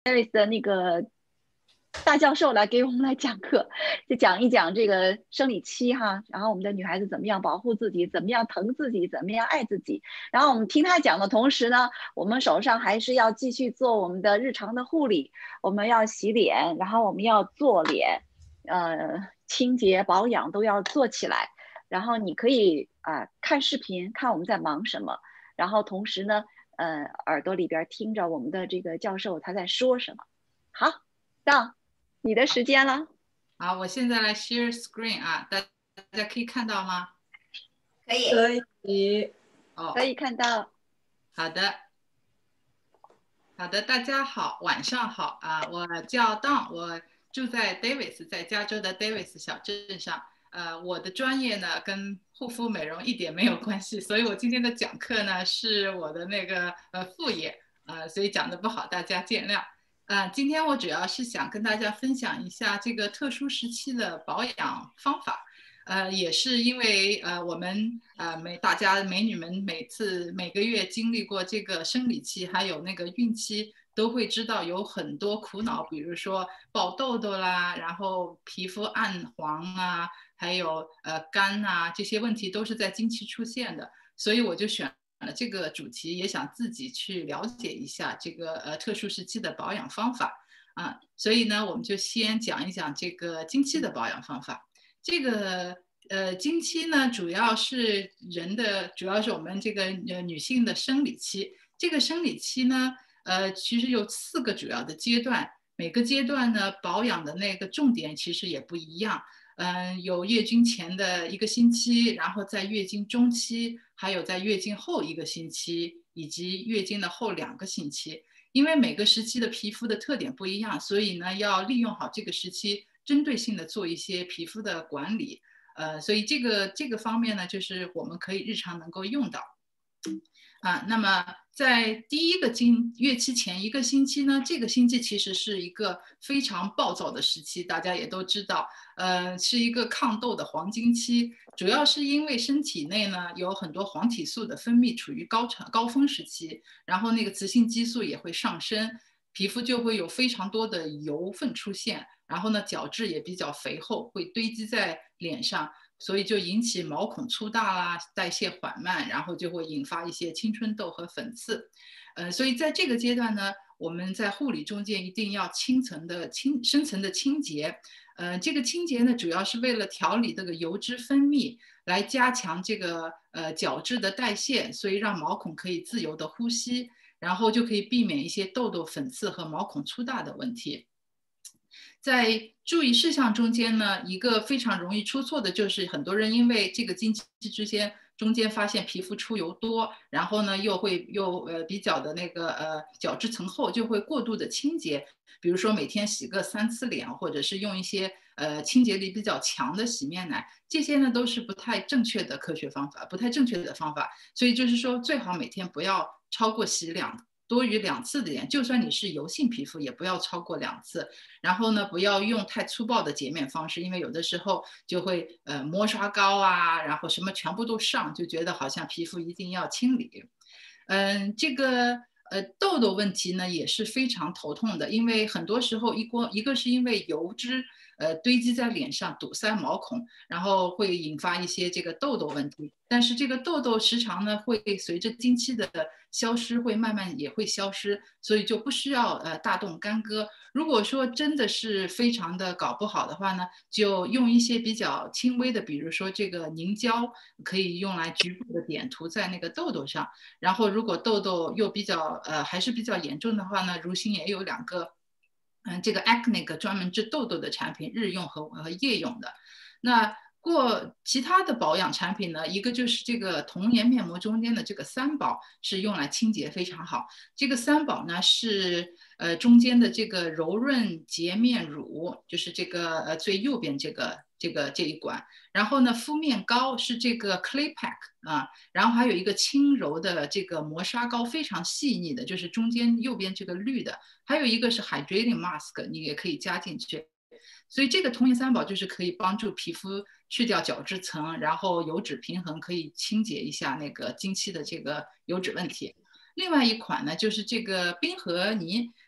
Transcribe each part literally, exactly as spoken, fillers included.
Davis 的那个大教授来给我们来讲课，就讲一讲这个生理期哈，然后我们的女孩子怎么样保护自己，怎么样疼自己，怎么样爱自己。然后我们听他讲的同时呢，我们手上还是要继续做我们的日常的护理，我们要洗脸，然后我们要做脸，呃，清洁保养都要做起来。然后你可以啊、呃、看视频，看我们在忙什么，然后同时呢，呃，耳朵里边听着我们的这个教授他在说什么。好，到你的时间了。 好，我现在来 share screen 啊，大大家可以看到吗？ 可以， 可以。 哦， 可以看到。 好的，好的，大家好，晚上好啊，我叫 Dawn，我住在 Davis，在加州的 Davis 小镇上。呃，我的专业呢跟护肤美容一点没有关系，所以我今天的讲课呢是我的那个呃副业，呃，所以讲的不好，大家见谅。呃，今天我主要是想跟大家分享一下这个特殊时期的保养方法。呃，也是因为呃，我们呃美大家美女们每次每个月经历过这个生理期，还有那个孕期，都会知道有很多苦恼，比如说爆痘痘啦，然后皮肤暗黄啊，还有呃干啊，这些问题都是在经期出现的。所以我就选了这个主题，也想自己去了解一下这个呃特殊时期的保养方法啊。所以呢，我们就先讲一讲这个经期的保养方法。这个呃，经期呢，主要是人的，主要是我们这个呃女性的生理期。这个生理期呢，呃，其实有四个主要的阶段，每个阶段呢，保养的那个重点其实也不一样。嗯、呃，有月经前的一个星期，然后在月经中期，还有在月经后一个星期，以及月经的后两个星期。因为每个时期的皮肤的特点不一样，所以呢，要利用好这个时期，针对性的做一些皮肤的管理。呃，所以这个这个方面呢，就是我们可以日常能够用到。啊，那么在第一个经月期前一个星期呢，这个星期其实是一个非常暴躁的时期，大家也都知道，呃，是一个抗痘的黄金期，主要是因为身体内呢有很多黄体素的分泌处于高潮高峰时期，然后那个雌性激素也会上升，皮肤就会有非常多的油分出现，然后呢角质也比较肥厚，会堆积在脸上。所以就引起毛孔粗大啦，代谢缓慢，然后就会引发一些青春痘和粉刺。呃，所以在这个阶段呢，我们在护理中间一定要清层的清深层的清洁。呃，这个清洁呢，主要是为了调理这个油脂分泌，来加强这个呃角质的代谢，所以让毛孔可以自由的呼吸，然后就可以避免一些痘痘、粉刺和毛孔粗大的问题。在注意事项中间呢，一个非常容易出错的就是很多人因为这个经期之间中间发现皮肤出油多，然后呢又会又呃比较的那个呃角质层厚，就会过度的清洁，比如说每天洗个三次脸，或者是用一些呃清洁力比较强的洗面奶，这些呢都是不太正确的科学方法，不太正确的方法，所以就是说最好每天不要超过洗两多于两次的脸，就算你是油性皮肤，也不要超过两次。然后呢，不要用太粗暴的洁面方式，因为有的时候就会呃磨刷膏啊，然后什么全部都上，就觉得好像皮肤一定要清理。嗯，这个呃痘痘问题呢也是非常头痛的，因为很多时候一锅一个是因为油脂呃堆积在脸上堵塞毛孔，然后会引发一些这个痘痘问题。但是这个痘痘时常呢会随着经期的消失，会慢慢也会消失，所以就不需要呃大动干戈。如果说真的是非常的搞不好的话呢，就用一些比较轻微的，比如说这个凝胶，可以用来局部的点涂在那个痘痘上。然后如果痘痘又比较呃还是比较严重的话呢，如新也有两个。嗯，这个 Acne 专门治痘痘的产品，日用和和夜用的。那过其他的保养产品呢，一个就是这个童颜面膜中间的这个三宝是用来清洁非常好。这个三宝呢是呃中间的这个柔润洁面乳，就是这个呃最右边这个这个这一管。然后呢，敷面膏是这个 Clay Pack 啊，然后还有一个轻柔的这个磨砂膏，非常细腻的，就是中间右边这个绿的。还有一个是 Hydrating Mask， 你也可以加进去。所以这个童颜三宝就是可以帮助皮肤去掉角质层，然后油脂平衡，可以清洁一下那个经期的这个油脂问题。另外一款呢，就是这个冰河泥，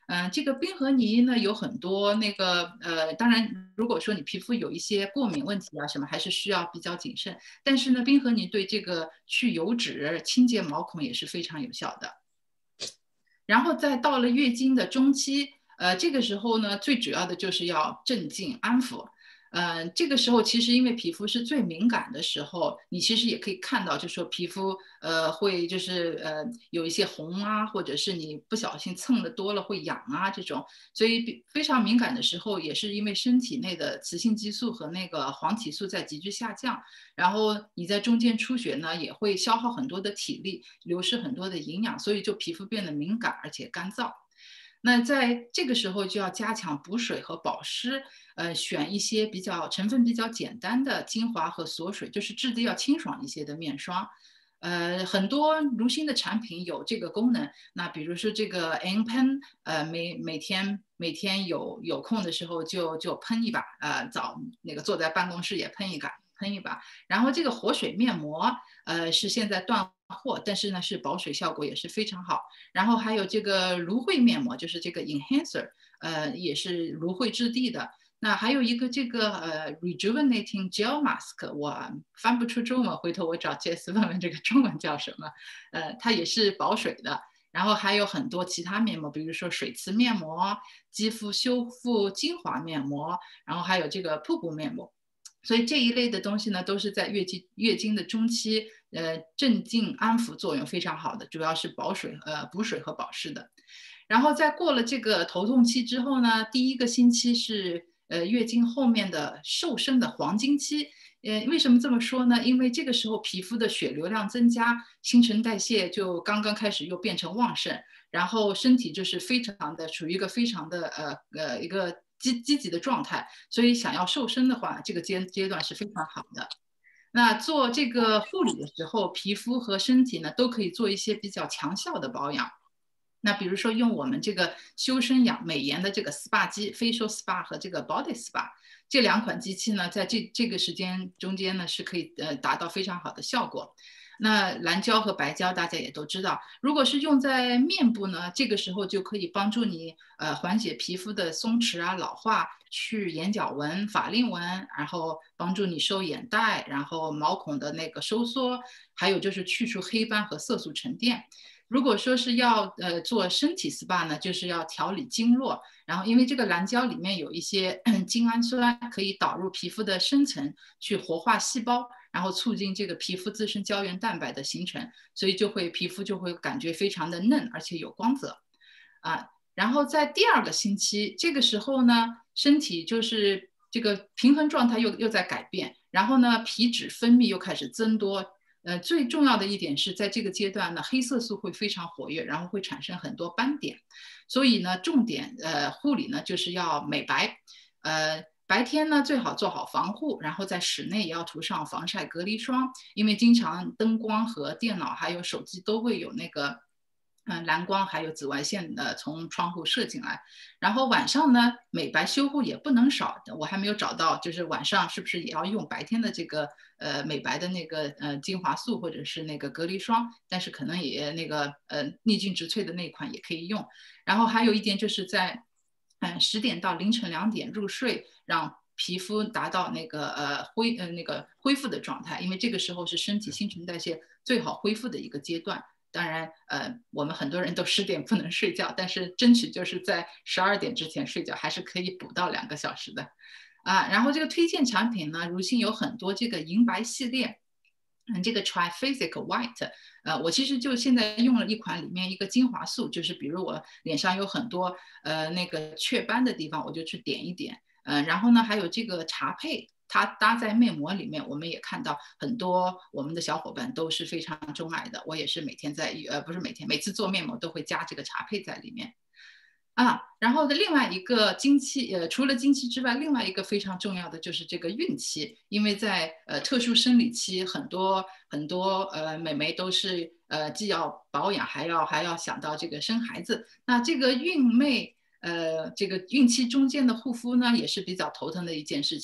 嗯、呃，这个冰河泥呢有很多那个呃，当然如果说你皮肤有一些过敏问题啊什么，还是需要比较谨慎。但是呢，冰河泥对这个去油脂、清洁毛孔也是非常有效的。然后再到了月经的中期，呃，这个时候呢，最主要的就是要镇静安抚。呃，这个时候其实因为皮肤是最敏感的时候，你其实也可以看到，就说皮肤呃会就是呃有一些红啊，或者是你不小心蹭的多了会痒啊这种，所以非常敏感的时候，也是因为身体内的雌性激素和那个黄体素在急剧下降，然后你在中间出血呢，也会消耗很多的体力，流失很多的营养，所以就皮肤变得敏感而且干燥。那在这个时候就要加强补水和保湿，呃，选一些比较成分比较简单的精华和锁水，就是质地要清爽一些的面霜。呃，很多如新的产品有这个功能。那比如说这个 N Pen，呃，每每天每天有有空的时候就就喷一把，呃，早那个坐在办公室也喷一把。喷一把，然后这个活水面膜，呃，是现在断货，但是呢是保水效果也是非常好。然后还有这个芦荟面膜，就是这个 enhancer，呃，也是芦荟质地的。那还有一个这个呃 rejuvenating gel mask，我翻不出中文，回头我找 Jess 问问这个中文叫什么。呃，它也是保水的。然后还有很多其他面膜，比如说水磁面膜、肌肤修复精华面膜，然后还有这个瀑布面膜。所以这一类的东西呢，都是在月经月经的中期，呃，镇静安抚作用非常好的，主要是保水、呃补水和保湿的。然后在过了这个头痛期之后呢，第一个星期是呃月经后面的瘦身的黄金期。呃，为什么这么说呢？因为这个时候皮肤的血流量增加，新陈代谢就刚刚开始又变成旺盛，然后身体就是非常的处于一个非常的呃呃一个积积极的状态，所以想要瘦身的话，这个阶阶段是非常好的。那做这个护理的时候，皮肤和身体呢都可以做一些比较强效的保养。那比如说用我们这个修身养美颜的这个 S P A 机 ，Facial S P A 和这个 Body S P A 这两款机器呢，在这这个时间中间呢，是可以呃达到非常好的效果。那蓝胶和白胶大家也都知道，如果是用在面部呢，这个时候就可以帮助你呃缓解皮肤的松弛啊、老化，去眼角纹、法令纹，然后帮助你收眼袋，然后毛孔的那个收缩，还有就是去除黑斑和色素沉淀。如果说是要呃做身体 S P A 呢，就是要调理经络，然后因为这个蓝胶里面有一些精氨酸，可以导入皮肤的深层去活化细胞，然后促进这个皮肤自身胶原蛋白的形成，所以就会皮肤就会感觉非常的嫩，而且有光泽啊。然后在第二个星期，这个时候呢，身体就是这个平衡状态又又在改变，然后呢，皮脂分泌又开始增多，呃，最重要的一点是在这个阶段呢，黑色素会非常活跃，然后会产生很多斑点，所以呢，重点呃护理呢就是要美白，呃。白天呢最好做好防护，然后在室内也要涂上防晒隔离霜，因为经常灯光和电脑还有手机都会有那个嗯，蓝光还有紫外线的从窗户射进来，然后晚上呢，美白修护也不能少。我还没有找到，就是晚上是不是也要用白天的这个呃美白的那个呃精华素或者是那个隔离霜？但是可能也那个呃逆境植萃的那款也可以用。然后还有一点就是在嗯十点到凌晨两点入睡，让皮肤达到那个呃恢呃那个恢复的状态，因为这个时候是身体新陈代谢最好恢复的一个阶段。当然，呃，我们很多人都十点不能睡觉，但是争取就是在十二点之前睡觉，还是可以补到两个小时的，啊。然后这个推荐产品呢，如新有很多这个银白系列，嗯，这个 Triphasic White，呃，我其实就现在用了一款里面一个精华素，就是比如我脸上有很多呃那个雀斑的地方，我就去点一点，呃，然后呢还有这个茶配。它搭在面膜里面，我们也看到很多我们的小伙伴都是非常钟爱的。我也是每天在呃不是每天，每次做面膜都会加这个茶配在里面啊。然后的另外一个经期，呃，除了经期之外，另外一个非常重要的就是这个孕期，因为在呃特殊生理期，很多很多呃美眉都是呃既要保养，还要还要想到这个生孩子。那这个孕妹。呃，这个孕期中间的护肤呢，也是比较头疼的一件事情，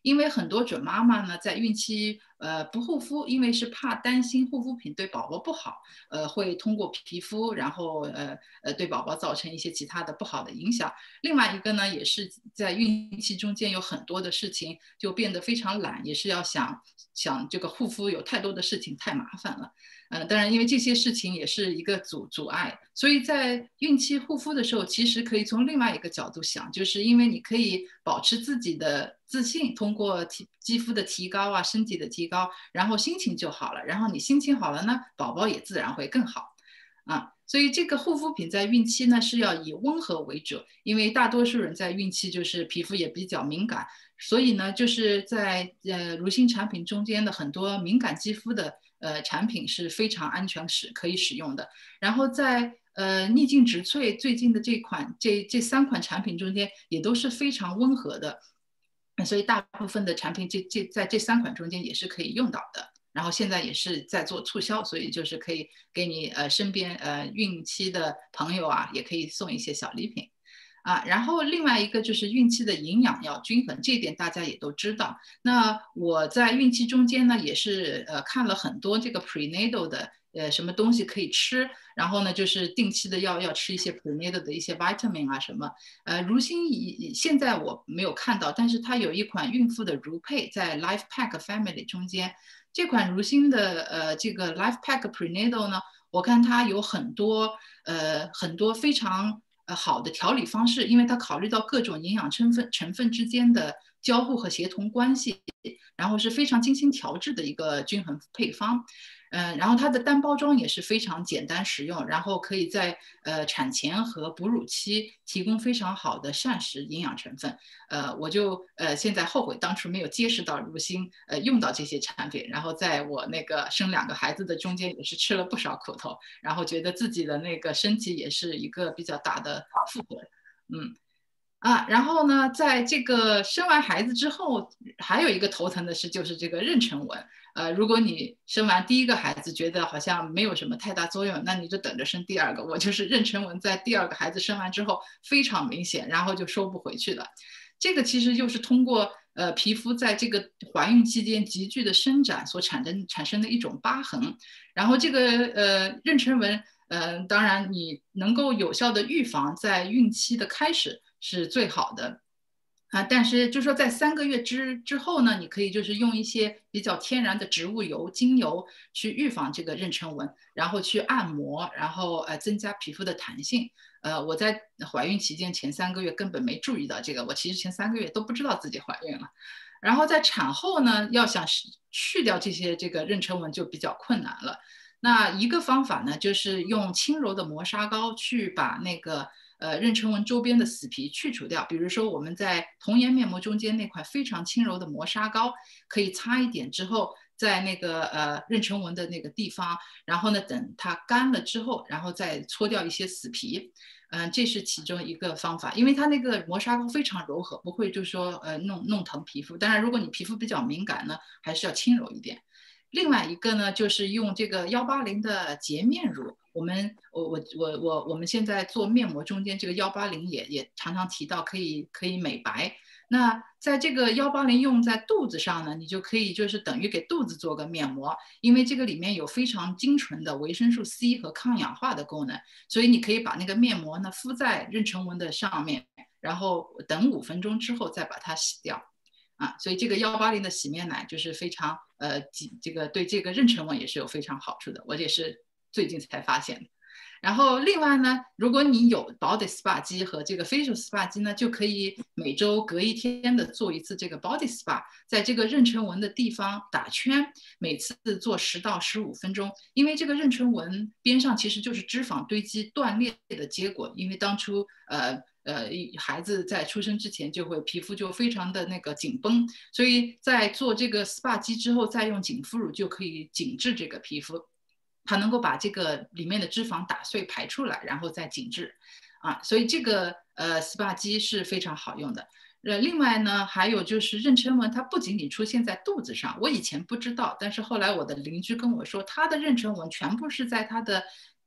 因为很多准妈妈呢在孕期呃不护肤，因为是怕担心护肤品对宝宝不好，呃会通过皮肤然后呃呃对宝宝造成一些其他的不好的影响。另外一个呢，也是在孕期中间有很多的事情就变得非常懒，也是要想想这个护肤有太多的事情太麻烦了。呃，当然，因为这些事情也是一个阻阻碍，所以在孕期护肤的时候，其实可以从另外一个角度想，就是因为你可以保持自己的自信，通过提肌肤的提高啊，身体的提高，然后心情就好了，然后你心情好了呢，宝宝也自然会更好。啊，所以这个护肤品在孕期呢是要以温和为主，因为大多数人在孕期就是皮肤也比较敏感，所以呢就是在呃乳清产品中间的很多敏感肌肤的呃产品是非常安全使可以使用的。然后在呃逆境植萃最近的这款这这三款产品中间也都是非常温和的，所以大部分的产品这这在这三款中间也是可以用到的。然后现在也是在做促销，所以就是可以给你呃身边呃孕期的朋友啊，也可以送一些小礼品啊。然后另外一个就是孕期的营养要均衡，这一点大家也都知道。那我在孕期中间呢，也是呃看了很多这个 prenatal 的呃什么东西可以吃，然后呢就是定期的要要吃一些 prenatal 的一些 vitamin 啊什么。呃，如新现在我没有看到，但是它有一款孕妇的乳配在 Life Pack Family 中间。这款如新的呃这个 Life Pack Prenatal 呢，我看它有很多呃很多非常呃好的调理方式，因为它考虑到各种营养成分成分之间的交互和协同关系，然后是非常精心调制的一个均衡配方。嗯，然后它的单包装也是非常简单实用，然后可以在呃产前和哺乳期提供非常好的膳食营养成分。呃，我就呃现在后悔当初没有结识到如新，呃用到这些产品，然后在我那个生两个孩子的中间也是吃了不少苦头，然后觉得自己的那个身体也是一个比较大的负荷。嗯。啊，然后呢，在这个生完孩子之后，还有一个头疼的事就是这个妊娠纹。呃，如果你生完第一个孩子觉得好像没有什么太大作用，那你就等着生第二个。我就是妊娠纹在第二个孩子生完之后非常明显，然后就收不回去了。这个其实就是通过呃皮肤在这个怀孕期间急剧的伸展所产生产生的一种疤痕。然后这个呃妊娠纹，呃，当然你能够有效的预防在孕期的开始是最好的。啊，但是就说在三个月之之后呢，你可以就是用一些比较天然的植物油、精油去预防这个妊娠纹，然后去按摩，然后呃增加皮肤的弹性。呃，我在怀孕期间前三个月根本没注意到这个，我其实前三个月都不知道自己怀孕了。然后在产后呢，要想去掉这些这个妊娠纹就比较困难了。那一个方法呢，就是用轻柔的磨砂膏去把那个呃妊娠纹周边的死皮去除掉。比如说我们在童颜面膜中间那块非常轻柔的磨砂膏，可以擦一点之后，在那个呃妊娠纹的那个地方，然后呢等它干了之后，然后再搓掉一些死皮。嗯，这是其中一个方法，因为它那个磨砂膏非常柔和，不会就说呃弄弄疼皮肤。当然，如果你皮肤比较敏感呢，还是要轻柔一点。另外一个呢，就是用这个幺八零的洁面乳。我们我我我我我们现在做面膜中间，这个幺八零也也常常提到可以可以美白。那在这个幺八零用在肚子上呢，你就可以就是等于给肚子做个面膜，因为这个里面有非常精纯的维生素 C 和抗氧化的功能，所以你可以把那个面膜呢敷在妊娠纹的上面，然后等五分钟之后再把它洗掉。啊，所以这个幺八零的洗面奶就是非常呃，这个对这个妊娠纹也是有非常好处的，我也是最近才发现的。然后另外呢，如果你有 body spa 机和这个 facial spa 机呢，就可以每周隔一天的做一次这个 body spa， 在这个妊娠纹的地方打圈，每次做十到十五分钟。因为这个妊娠纹边上其实就是脂肪堆积断裂的结果，因为当初呃。呃，孩子在出生之前就会皮肤就非常的那个紧绷，所以在做这个 S P A 机之后，再用紧肤乳就可以紧致这个皮肤，它能够把这个里面的脂肪打碎排出来，然后再紧致，啊，所以这个呃 S P A 机是非常好用的。呃，另外呢，还有就是妊娠纹，它不仅仅出现在肚子上，我以前不知道，但是后来我的邻居跟我说，他的妊娠纹全部是在他的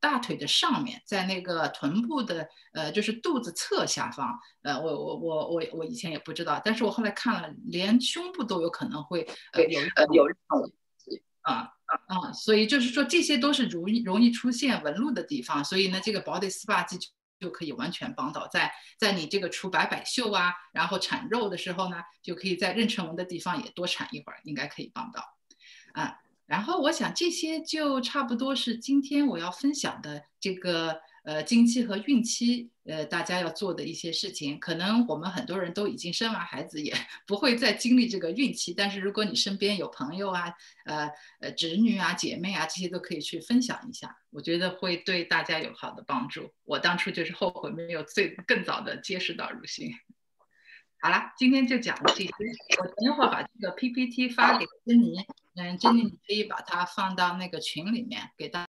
大腿的上面，在那个臀部的呃就是肚子侧下方，呃我我我我我以前也不知道，但是我后来看了，连胸部都有可能会呃有呃有啊。啊，所以就是说这些都是容易容易出现纹路的地方，所以呢，这个 Body Spa 就就可以完全帮到，在在你这个除白百秀啊，然后产肉的时候呢，就可以在妊娠纹的地方也多产一会儿，应该可以帮到。啊，然后我想这些就差不多是今天我要分享的这个呃经期和孕期呃大家要做的一些事情。可能我们很多人都已经生完孩子，也不会再经历这个孕期，但是如果你身边有朋友啊、呃呃侄女啊、姐妹啊，这些都可以去分享一下，我觉得会对大家有好的帮助。我当初就是后悔没有最更早的接触到乳腺。好了，今天就讲这些。我等一会儿把这个 P P T 发给珍妮，嗯，珍妮你可以把它放到那个群里面给大家。